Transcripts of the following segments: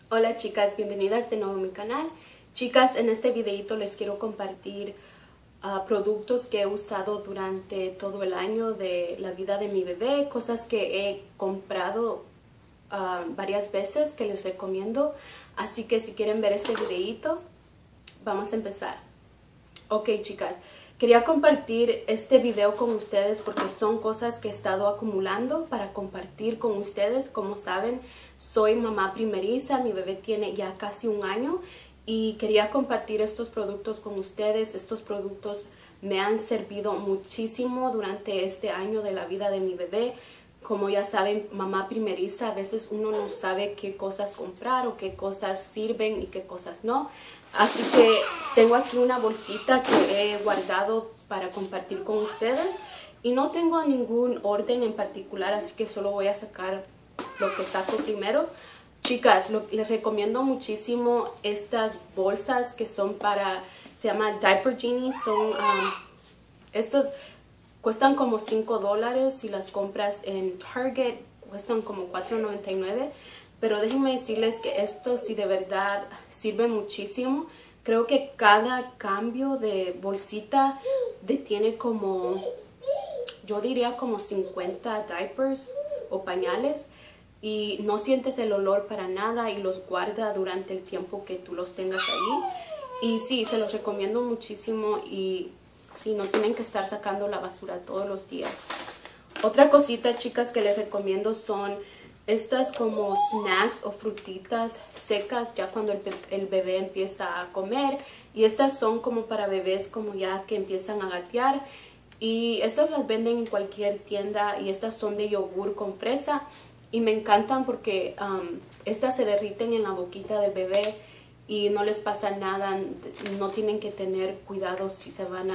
Hola chicas, bienvenidas de nuevo a mi canal. Chicas, en este videito les quiero compartir productos que he usado durante todo el año de la vida de mi bebé, cosas que he comprado varias veces que les recomiendo. Así que si quieren ver este videito, vamos a empezar. Ok chicas, quería compartir este video con ustedes porque son cosas que he estado acumulando para compartir con ustedes. Como saben, soy mamá primeriza, mi bebé tiene ya casi un año y quería compartir estos productos con ustedes. Estos productos me han servido muchísimo durante este año de la vida de mi bebé. Como ya saben, mamá primeriza, a veces uno no sabe qué cosas comprar o qué cosas sirven y qué cosas no. Así que tengo aquí una bolsita que he guardado para compartir con ustedes. Y no tengo ningún orden en particular, así que solo voy a sacar lo que saco primero. Chicas, les recomiendo muchísimo estas bolsas que son para, se llama Diaper Genie. Son estos... Cuestan como $5 si las compras en Target, cuestan como $4.99. Pero déjenme decirles que esto sí de verdad sirve muchísimo. Creo que cada cambio de bolsita detiene como, yo diría como 50 diapers o pañales. Y no sientes el olor para nada y los guarda durante el tiempo que tú los tengas ahí. Y sí, se los recomiendo muchísimo y... sí, no tienen que estar sacando la basura todos los días. Otra cosita, chicas, que les recomiendo son estas como snacks o frutitas secas ya cuando el bebé empieza a comer. Y estas son como para bebés como ya que empiezan a gatear. Y estas las venden en cualquier tienda y estas son de yogur con fresa. Y me encantan porque estas se derriten en la boquita del bebé. Y no les pasa nada, no tienen que tener cuidado si se van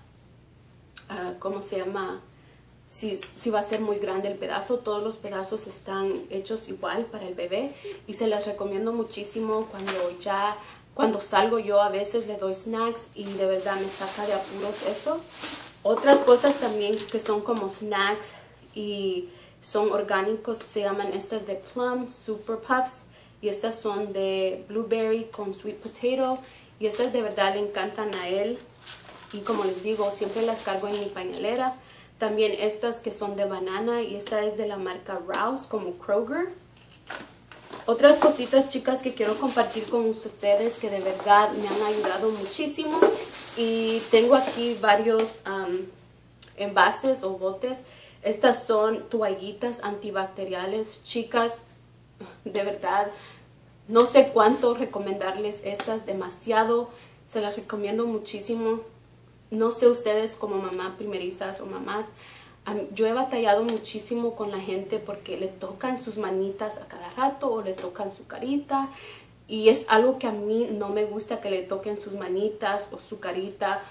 ¿cómo se llama? Si va a ser muy grande el pedazo. Todos los pedazos están hechos igual para el bebé. Y se las recomiendo muchísimo cuando salgo yo a veces le doy snacks y de verdad me saca de apuros eso. Otras cosas también que son como snacks y son orgánicos, se llaman estas de Plum Super Puffs. Y estas son de blueberry con sweet potato. Y estas de verdad le encantan a él. Y como les digo, siempre las cargo en mi pañalera. También estas que son de banana. Y esta es de la marca Rouse, como Kroger. Otras cositas, chicas, que quiero compartir con ustedes que de verdad me han ayudado muchísimo. Y tengo aquí varios envases o botes. Estas son toallitas antibacteriales, chicas. De verdad, no sé cuánto recomendarles estas, demasiado, se las recomiendo muchísimo. No sé ustedes como mamá primerizas o mamás, yo he batallado muchísimo con la gente porque le tocan sus manitas a cada rato o le tocan su carita. Y es algo que a mí no me gusta, que le toquen sus manitas o su carita.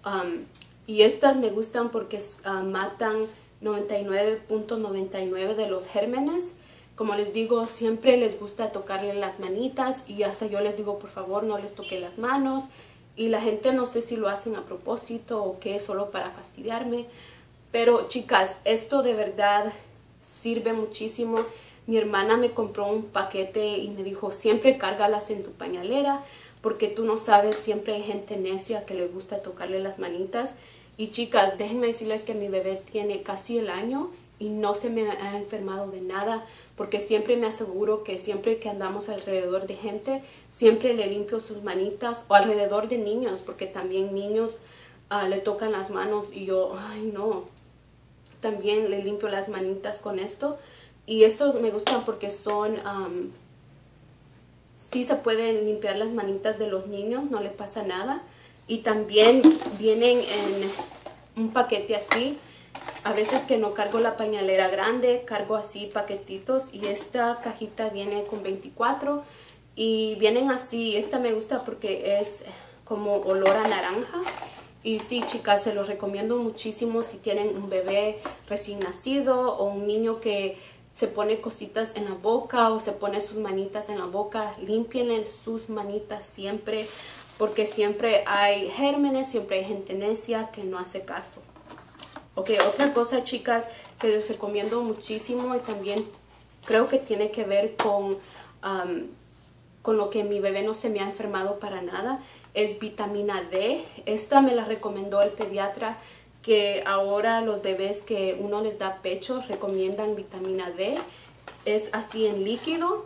Y estas me gustan porque matan 99.99 de los gérmenes. Como les digo, siempre les gusta tocarle las manitas y hasta yo les digo, por favor, no les toque las manos. Y la gente no sé si lo hacen a propósito o qué, solo para fastidiarme. Pero chicas, esto de verdad sirve muchísimo. Mi hermana me compró un paquete y me dijo, siempre cárgalas en tu pañalera porque tú no sabes, siempre hay gente necia que le gusta tocarle las manitas. Y chicas, déjenme decirles que mi bebé tiene casi el año y no se me ha enfermado de nada, porque siempre me aseguro que siempre que andamos alrededor de gente, siempre le limpio sus manitas, o alrededor de niños, porque también niños le tocan las manos y yo, ay no, también le limpio las manitas con esto. Y estos me gustan porque son, sí se pueden limpiar las manitas de los niños, no le pasa nada. Y también vienen en un paquete así. A veces que no cargo la pañalera grande, cargo así paquetitos y esta cajita viene con 24 y vienen así. Esta me gusta porque es como olor a naranja. Y sí, chicas, se los recomiendo muchísimo si tienen un bebé recién nacido o un niño que se pone cositas en la boca o se pone sus manitas en la boca. Límpienle sus manitas siempre porque siempre hay gérmenes, siempre hay gente necia que no hace caso. Ok, otra cosa, chicas, que les recomiendo muchísimo y también creo que tiene que ver con con lo que mi bebé no se me ha enfermado para nada, es vitamina D. Esta me la recomendó el pediatra, que ahora los bebés que uno les da pecho recomiendan vitamina D. Es así en líquido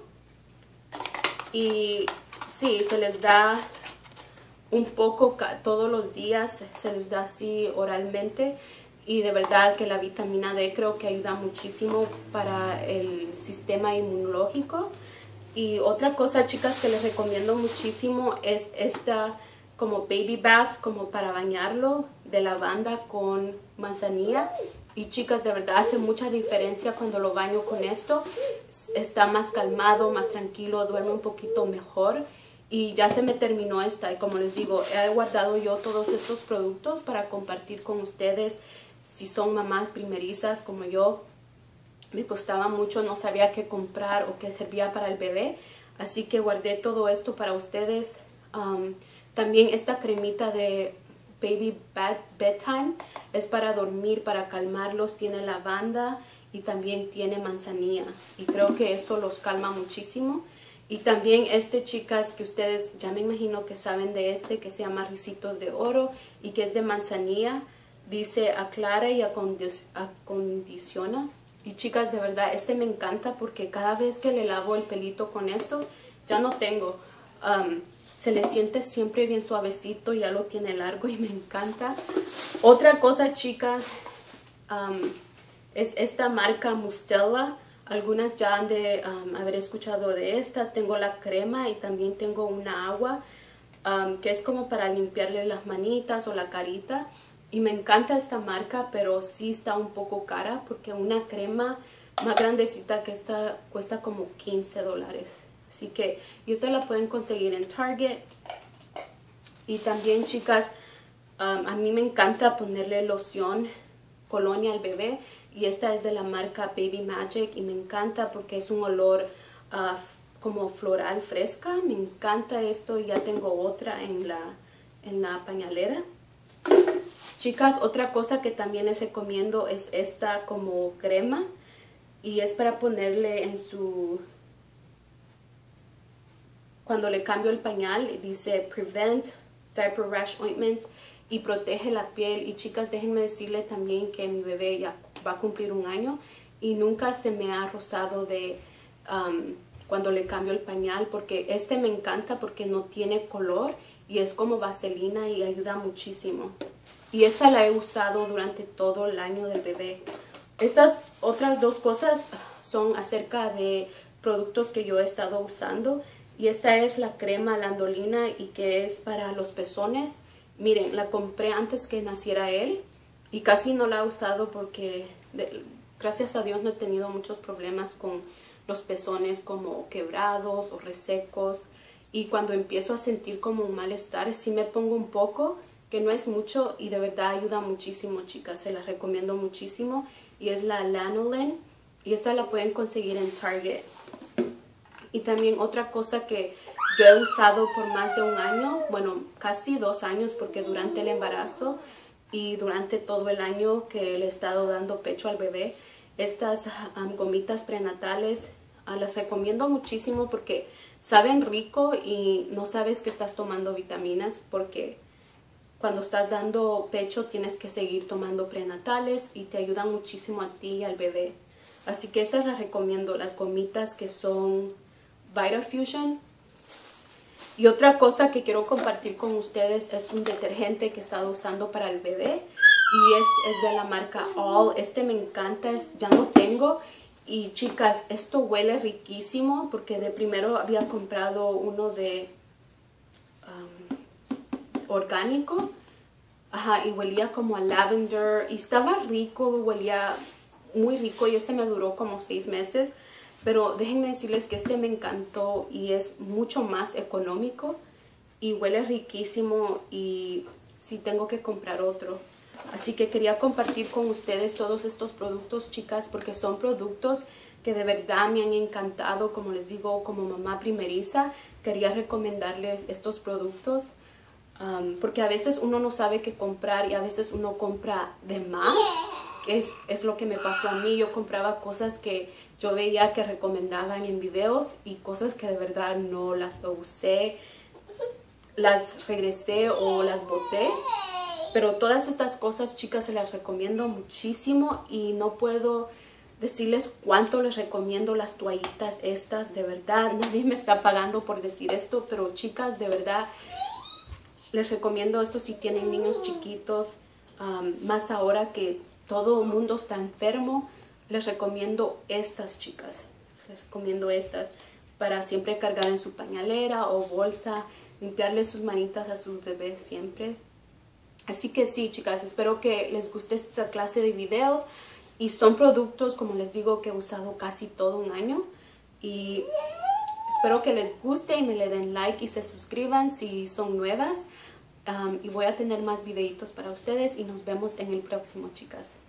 y sí, se les da un poco todos los días, se les da así oralmente. Y de verdad que la vitamina D creo que ayuda muchísimo para el sistema inmunológico. Y otra cosa, chicas, que les recomiendo muchísimo es esta como baby bath, como para bañarlo, de lavanda con manzanilla. Y chicas, de verdad hace mucha diferencia cuando lo baño con esto. Está más calmado, más tranquilo, duerme un poquito mejor. Y ya se me terminó esta. Y como les digo, he guardado yo todos estos productos para compartir con ustedes. Si son mamás primerizas como yo, me costaba mucho, no sabía qué comprar o qué servía para el bebé. Así que guardé todo esto para ustedes. También esta cremita de Baby Bedtime es para dormir, para calmarlos. Tiene lavanda y también tiene manzanilla. Y creo que eso los calma muchísimo. Y también chicas, que ustedes ya me imagino que saben de que se llama Ricitos de Oro y que es de manzanilla. Dice aclara y acondiciona. Y chicas, de verdad, me encanta porque cada vez que le lavo el pelito con estos, ya no tengo. Se le siente siempre bien suavecito, ya lo tiene largo y me encanta. Otra cosa, chicas, es esta marca Mustela. Algunas ya han de haber escuchado de esta. Tengo la crema y también tengo una agua que es como para limpiarle las manitas o la carita. Y me encanta esta marca, pero sí está un poco cara porque una crema más grandecita que esta cuesta como $15. Así que, y esta la pueden conseguir en Target. Y también, chicas, a mí me encanta ponerle loción colonia al bebé. Y esta es de la marca Baby Magic y me encanta porque es un olor como floral fresca. Me encanta esto y ya tengo otra en la pañalera. Chicas, otra cosa que también les recomiendo es esta como crema y es para ponerle en cuando le cambio el pañal. Dice Prevent Diaper Rash Ointment y protege la piel. Y chicas, déjenme decirle también que mi bebé ya va a cumplir 1 año y nunca se me ha rozado de cuando le cambio el pañal, porque me encanta porque no tiene color y es como vaselina y ayuda muchísimo. Y esta la he usado durante todo el año del bebé. Estas otras 2 cosas son acerca de productos que yo he estado usando. Y esta es la crema Landolina y que es para los pezones. Miren, la compré antes que naciera él y casi no la he usado porque gracias a Dios no he tenido muchos problemas con los pezones como quebrados o resecos. Y cuando empiezo a sentir como un malestar, sí me pongo un poco, que no es mucho y de verdad ayuda muchísimo, chicas. Se las recomiendo muchísimo. Y es la Lanolin y esta la pueden conseguir en Target. Y también otra cosa que yo he usado por más de 1 año, bueno, casi 2 años, porque durante el embarazo y durante todo el año que le he estado dando pecho al bebé, estas gomitas prenatales las recomiendo muchísimo porque saben rico y no sabes que estás tomando vitaminas, porque cuando estás dando pecho tienes que seguir tomando prenatales y te ayudan muchísimo a ti y al bebé. Así que estas las recomiendo, las gomitas que son Vitafusion. Y otra cosa que quiero compartir con ustedes es un detergente que he estado usando para el bebé. Y es de la marca All. Me encanta, ya no tengo. Y chicas, esto huele riquísimo porque de primero había comprado uno de orgánico. Ajá, y huelía como a lavender. Y estaba rico, huelía muy rico y ese me duró como 6 meses. Pero déjenme decirles que me encantó y es mucho más económico y huele riquísimo y sí tengo que comprar otro. Así que quería compartir con ustedes todos estos productos, chicas, porque son productos que de verdad me han encantado. Como les digo, como mamá primeriza, quería recomendarles estos productos porque a veces uno no sabe qué comprar y a veces uno compra de más. es lo que me pasó a mí. Yo compraba cosas que yo veía que recomendaban en videos y cosas que de verdad no las usé, las regresé o las boté. Pero todas estas cosas, chicas, se las recomiendo muchísimo y no puedo decirles cuánto les recomiendo las toallitas estas. De verdad, nadie me está pagando por decir esto, pero chicas, de verdad, les recomiendo esto si tienen niños chiquitos, más ahora que todo el mundo está enfermo. Les recomiendo estas, chicas. Les recomiendo estas para siempre cargar en su pañalera o bolsa, limpiarle sus manitas a sus bebés siempre. Así que sí, chicas, espero que les guste esta clase de videos. Y son productos, como les digo, que he usado casi todo un año. Y espero que les guste y me le den like y se suscriban si son nuevas. Y voy a tener más videitos para ustedes y nos vemos en el próximo, chicas.